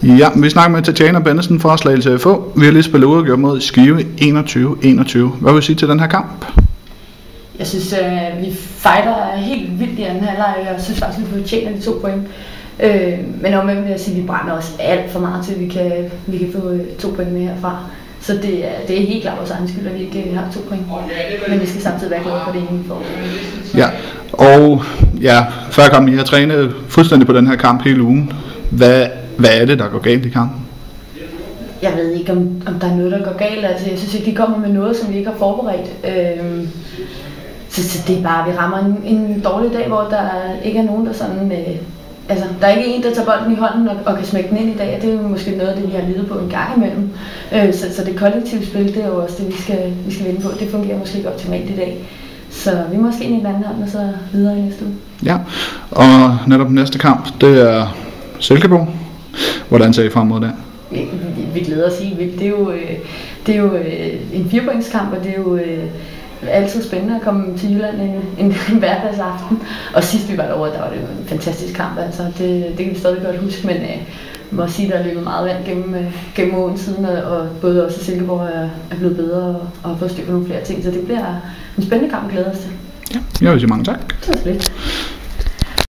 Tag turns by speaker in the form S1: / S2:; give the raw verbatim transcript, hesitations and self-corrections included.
S1: Ja, vi snakker med Tatjana Bennesen fra Slagelse F H. Vi har lige spillet uafgjort mod Skive enogtyve enogtyve. Hvad vil du sige til den her kamp?
S2: Jeg synes, at vi fighter helt vildt i anden halvleg, og jeg synes faktisk, at vi fortjener de to point. Øh, men omvendt vil jeg sige, at vi brænder os alt for meget til, at vi kan, vi kan få to point med herfra. Så det er, det er helt klart vores egen skyld, at vi ikke har to point. Men vi skal samtidig være glade for det ene, vi får.
S1: Ja, og ja, før kampen, I har trænet fuldstændig på den her kamp hele ugen. Hvad, hvad er det, der går galt i kampen?
S2: Jeg ved ikke, om, om der er noget, der går galt. Altså, jeg synes ikke, de kommer med noget, som vi ikke har forberedt. Øhm, så, så det er bare, vi rammer en, en dårlig dag, hvor der ikke er nogen, der sådan... Øh, altså, der er ikke en, der tager bolden i hånden og, og kan smække den ind i dag, og det er jo måske noget af det, vi har lidet på en gang imellem. Øh, så, så det kollektive spil, det er jo også det, vi skal, vi skal vinde på. Det fungerer måske ikke optimalt i dag. Så vi må måske ind i den anden hånd, og så videre i næste uge.
S1: Ja, og netop næste kamp, det er Silkeborg. Hvordan ser I frem mod det?
S2: Vi, vi, vi glæder os helt vildt. Det er jo, øh, det er jo øh, en firepointskamp, og det er jo øh, altid spændende at komme til Jylland en, en, en hverdagsaften. Og sidst vi var derovre, der var det jo en fantastisk kamp. Altså, det, det kan vi stadig godt huske, men øh, må sige, der er løbet meget vand gennem, øh, gennem åren siden, og, og både også Silkeborg er, er blevet bedre og, og har fået styr på nogle flere ting. Så det bliver en spændende kamp, glæder os til.
S1: Ja, jeg vil sige mange tak.
S2: Det var så lidt.